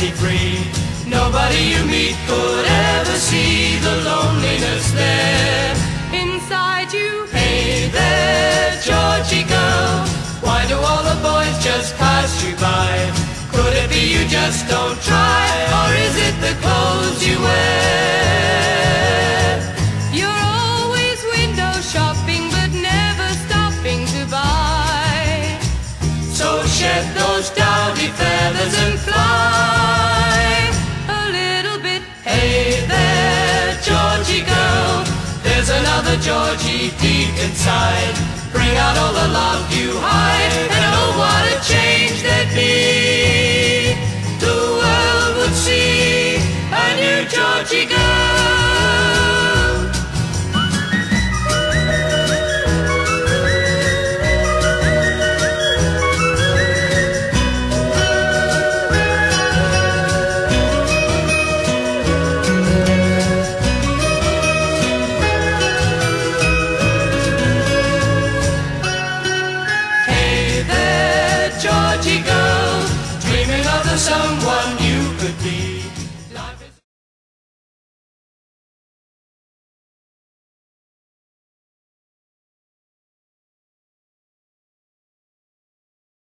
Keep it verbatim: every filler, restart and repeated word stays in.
fancy free. Nobody you meet could ever see the loneliness there inside you. Hey there, Georgie girl, why do all the boys just pass you by? Could it be you just don't try, or is it the clothes you wear? You're always window shopping but never stopping to buy. So shed those dowdy feathers and fly a little bit. Hey there, Georgie girl, there's another Georgie deep inside. Bring out all the love you hide, and oh what a change there'd be. The world would see a new Georgie girl.